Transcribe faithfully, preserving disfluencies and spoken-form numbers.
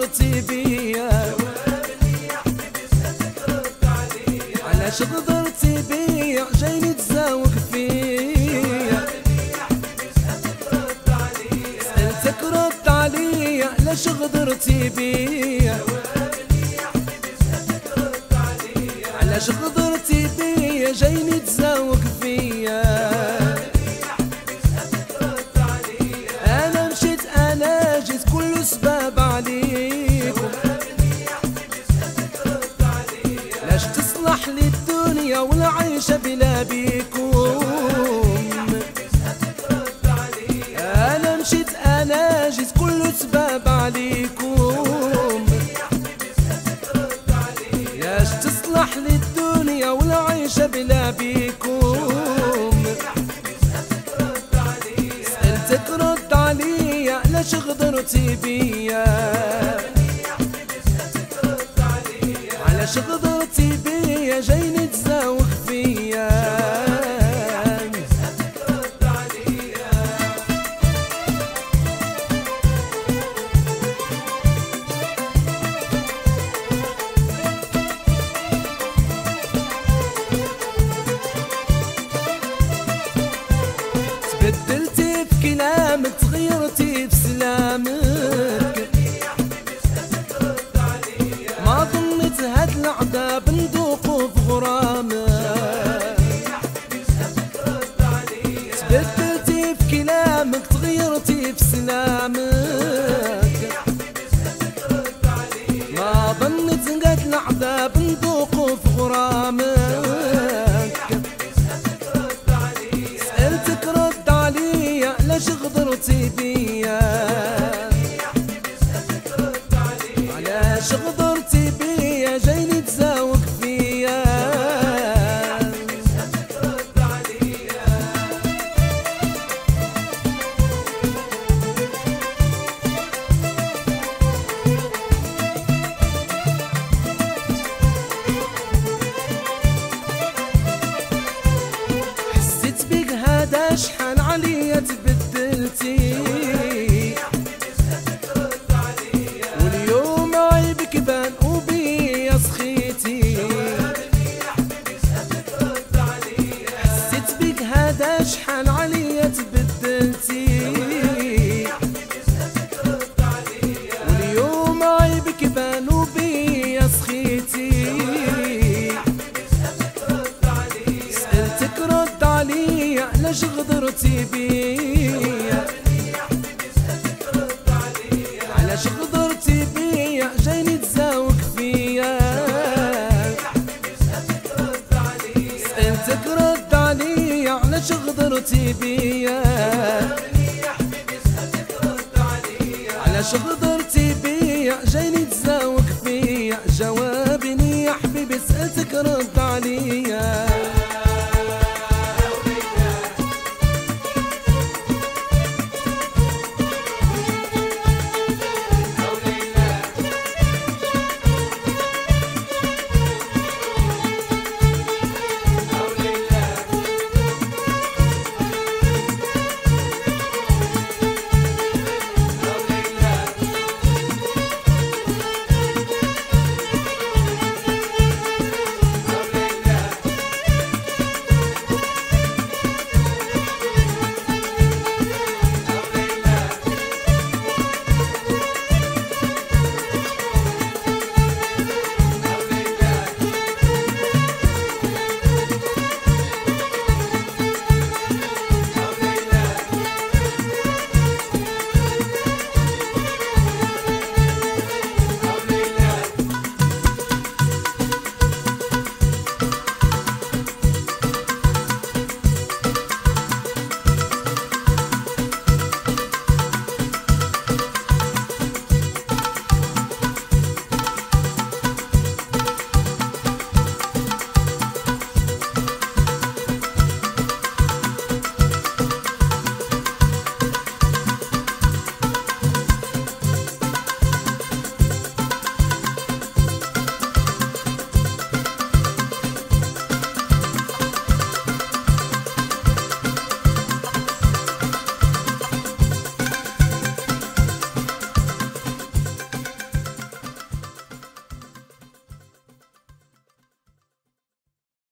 غدرتي بيا؟ علاش غدرتي بيا جايني تزاوق فيا؟ سألتك رد عليا علاش غدرتي بيا؟ علاش غدرتي بيا جايني تزاوق فيا؟ انا مشيت انا جيت كله سباب عليكم، لاش تصلح لي الدنيا والعيشة بلا بيكم؟ انا مشيت انا جيت كله سباب عليكم، لاش تصلح لي الدنيا والعيشة بلا بيكم؟ سألتك رد عليا علاش غدرتي بيا؟ علاش غدرتي بيا جايني تزاوق فيا؟ تبدلتي في كلامك تغيرتي في سلامك، ما ظنيت هاد العذاب ندوقو في غرامك. تبدلتي في كلامك تغيرتي في سلامك، ما ظنيت هاد العذاب ندوقو في غرامك. سألتك رد عليا علاش غدرتي بيا؟ علاش غدرتي بيا جايني تزاوق فيا؟ حسيت بيك هذا شحال عليا تبدلتي، واليوم عيبك بان وبيا سخيتي. حسيت بيك هذا شحال عليا تبدلتي، واليوم عيبك بان وبيا سخيتي. سألتك رد عليا علاش غدرتي بيا؟ علاش غدرتي بيا جايني تزاوق فيا؟ سألتك رد عليا علاش غدرتي بيا؟ علاش غدرتي بيا جايني تزاوق فيا؟ جاوبني يا حبيبي سألتك رد